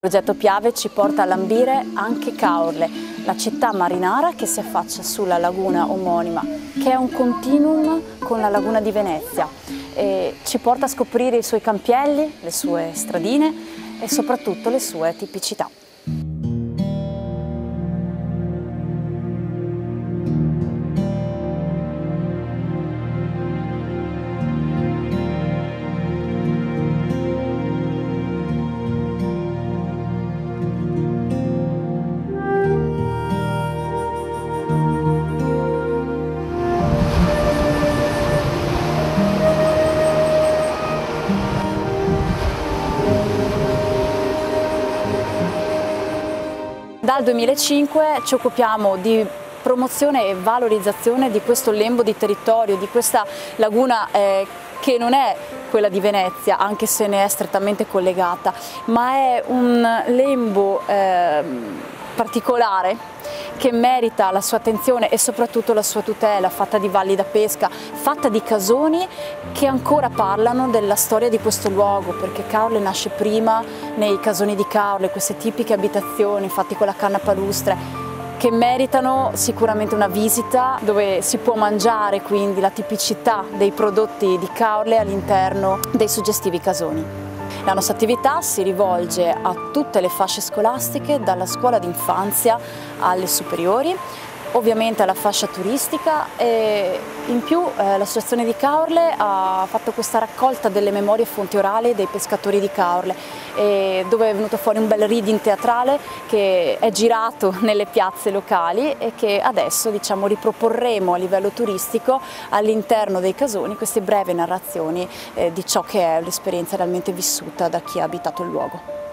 Il progetto Piave ci porta a lambire anche Caorle, la città marinara che si affaccia sulla laguna omonima, che è un continuum con la laguna di Venezia. E ci porta a scoprire i suoi campielli, le sue stradine e soprattutto le sue tipicità. Dal 2005 ci occupiamo di promozione e valorizzazione di questo lembo di territorio, di questa laguna che non è quella di Venezia, anche se ne è strettamente collegata, ma è un lembo particolare che merita la sua attenzione e soprattutto la sua tutela, fatta di valli da pesca, fatta di casoni che ancora parlano della storia di questo luogo, perché Caorle nasce prima nei casoni di Caorle, queste tipiche abitazioni fatte con la canna palustre, che meritano sicuramente una visita, dove si può mangiare quindi la tipicità dei prodotti di Caorle all'interno dei suggestivi casoni. La nostra attività si rivolge a tutte le fasce scolastiche, dalla scuola d'infanzia alle superiori, ovviamente alla fascia turistica, e in più l'associazione di Caorle ha fatto questa raccolta delle memorie fonti orali dei pescatori di Caorle, dove è venuto fuori un bel reading teatrale che è girato nelle piazze locali e che adesso riproporremo a livello turistico all'interno dei casoni, queste brevi narrazioni di ciò che è l'esperienza realmente vissuta da chi ha abitato il luogo.